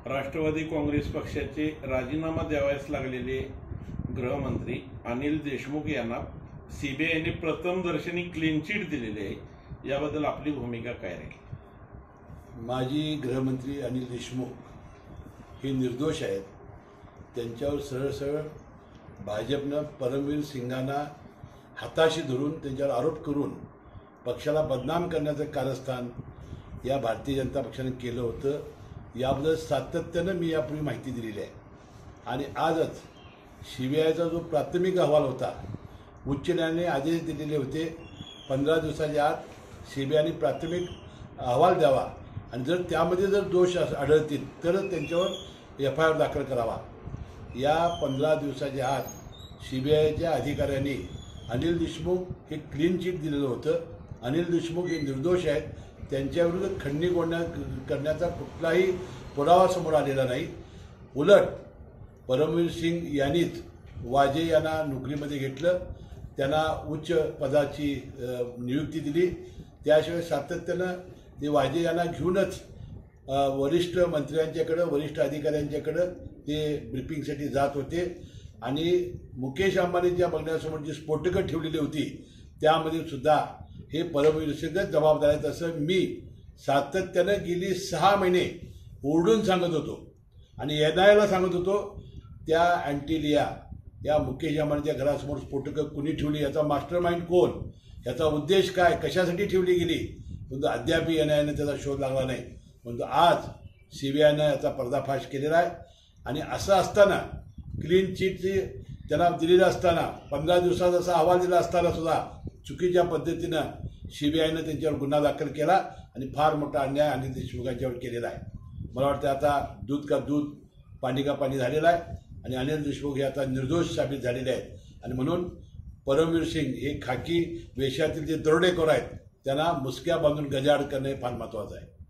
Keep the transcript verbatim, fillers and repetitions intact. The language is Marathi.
राष्ट्रवादी काँग्रेस पक्षाचे राजीनामा द्यावयास लागलेले गृहमंत्री अनिल देशमुख यांना सीबीआयने प्रथम दर्शनी क्लीन चिट दिलेली आहे। याबद्दल आपली भूमिका काय राहील? माजी गृहमंत्री अनिल देशमुख हे निर्दोष आहेत। त्यांच्यावर सरळ सरळ भाजपनं परमवीर सिंगांना हाताशी धरून त्यांच्यावर आरोप करून पक्षाला बदनाम करण्याचं कारस्थान या भारतीय जनता पक्षाने केलं होतं। याबद्दल सातत्यानं मी यापूर्वी माहिती दिलेली आहे आणि आजच सीबीआयचा जो प्राथमिक अहवाल होता, उच्च न्यायालयाने आदेश दिलेले होते पंधरा दिवसाच्या आत सीबीआयने प्राथमिक अहवाल द्यावा आणि जर त्यामध्ये जर दोष आढळतील तरच त्यांच्यावर एफ आय आर दाखल करावा। या पंधरा दिवसाच्या आत सीबीआयच्या अधिकाऱ्यांनी अनिल देशमुख हे क्लीन चिट दिलेलं होतं। अनिल देशमुख हे निर्दोष आहेत, त्यांच्याविरुद्ध खंडणी करण्याचा कुठलाही पुरावा समोर आलेला नाही। उलट परमवीर सिंग यांनीच वाजे यांना नोकरीमध्ये घेतलं, त्यांना उच्च पदाची नियुक्ती दिली। त्याशिवाय सातत्यानं ते वाजे यांना घेऊनच वरिष्ठ मंत्र्यांच्याकडे वरिष्ठ अधिकाऱ्यांच्याकडे ते ब्रीफिंगसाठी जात होते आणि मुकेश अंबानीच्या बंगल्यासमोर जी स्फोटकं ठेवलेली होती त्यामध्ये सुद्धा हे परमवीर सिंगच जबाबदार आहेत असं मी सातत्यानं गेली सहा महिने ओरडून सांगत होतो आणि एन आय एला सांगत होतो। त्या अँटिलिया या मुकेश अंबानीच्या घरासमोर स्फोटकं कुणी ठेवली, याचा मास्टर माइंड कोण, याचा उद्देश काय, कशासाठी ठेवली गेली, परंतु अद्याप एन आय एने त्याचा शोध लागला नाही। परंतु आज सीबीआयनं याचा पर्दाफाश केलेला आहे आणि असं असताना क्लीन चिटची त्यांना दिलेलं असताना पंधरा दिवसाचा असा अहवाल दिला असताना सुद्धा चुकीच्या पद्धतीनं सीबीआयनं त्यांच्यावर गुन्हा दाखल केला आणि फार मोठा अन्याय अनिल देशमुखांच्यावर केलेला आहे। मला वाटतं आता दूध का दूध पाणी का पाणी झालेलं आहे आणि अनिल देशमुख हे आता निर्दोष साबित झालेले आहेत आणि म्हणून परमवीर सिंग हे खाकी वेशातील जे दरोडेखोर आहेत त्यांना मुसक्या बांधून गजाआड करणे फार महत्त्वाचं आहे।